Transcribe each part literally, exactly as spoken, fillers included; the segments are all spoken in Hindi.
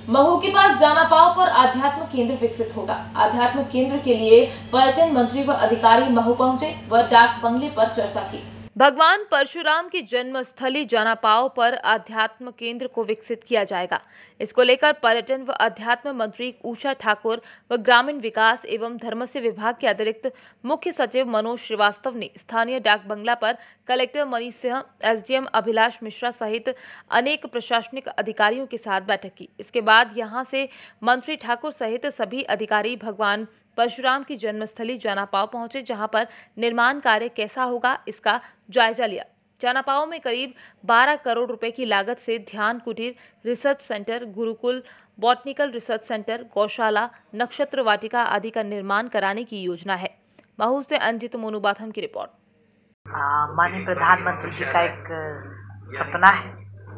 महू के पास जानापाव पर आध्यात्म केंद्र विकसित होगा। आध्यात्म केंद्र के लिए पर्यटन मंत्री व अधिकारी महू पहुंचे व डाक बंगले पर चर्चा की। भगवान परशुराम की जन्मस्थली जानापाव पर आध्यात्म केंद्र को विकसित किया जाएगा। इसको लेकर पर्यटन व अध्यात्म मंत्री उषा ठाकुर व ग्रामीण विकास एवं धर्मस्य विभाग के अतिरिक्त मुख्य सचिव मनोज श्रीवास्तव ने स्थानीय डाक बंगला पर कलेक्टर मनीष सिंह, एसडीएम अभिलाष मिश्रा सहित अनेक प्रशासनिक अधिकारियों के साथ बैठक की। इसके बाद यहां से मंत्री ठाकुर सहित सभी अधिकारी भगवान परशुराम की जन्मस्थली जानापाव पहुंचे, जहां पर निर्माण कार्य कैसा होगा इसका जायजा लिया। जानापाव में करीब बारह करोड़ रुपए की लागत से ध्यान कुटीर, रिसर्च सेंटर, गुरुकुल, बॉटनिकल रिसर्च सेंटर, गौशाला, नक्षत्र वाटिका आदि का निर्माण कराने की योजना है। महू से अंजित मोनुबाथन की रिपोर्ट। माननीय प्रधानमंत्री जी का एक सपना है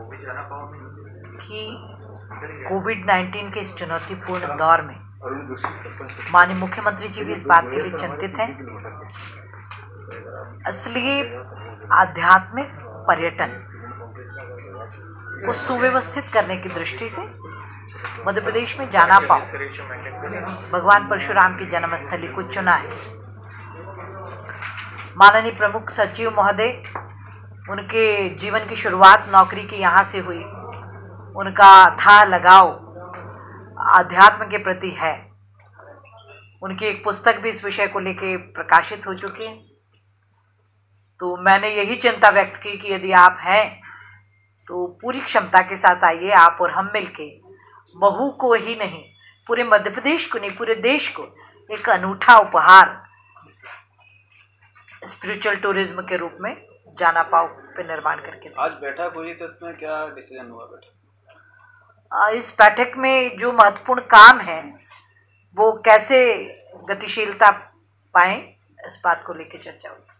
कि कोविड नाइन्टीन के इस चुनौतीपूर्ण दौर में माननीय मुख्यमंत्री जी भी इस बात के लिए चिंतित हैं। इसलिए आध्यात्मिक पर्यटन को सुव्यवस्थित करने की दृष्टि से मध्य प्रदेश में जानापाव भगवान परशुराम की जन्मस्थली को चुना है। माननीय प्रमुख सचिव महोदय, उनके जीवन की शुरुआत नौकरी की यहाँ से हुई। उनका अथाह लगाव आध्यात्म के प्रति है। उनकी एक पुस्तक भी इस विषय को लेकर प्रकाशित हो चुकी है। तो मैंने यही चिंता व्यक्त की कि यदि आप हैं तो पूरी क्षमता के साथ आइए। आप और हम मिलके महू को ही नहीं, पूरे मध्य प्रदेश को नहीं, पूरे देश को एक अनूठा उपहार स्पिरिचुअल टूरिज्म के रूप में जानापाव पे निर्माण करके। आज बैठक हुई तो इसमें क्या डिसीजन हुआ बैठक? इस बैठक में जो महत्वपूर्ण काम है वो कैसे गतिशीलता पाएं, इस बात को लेकर चर्चा हुई।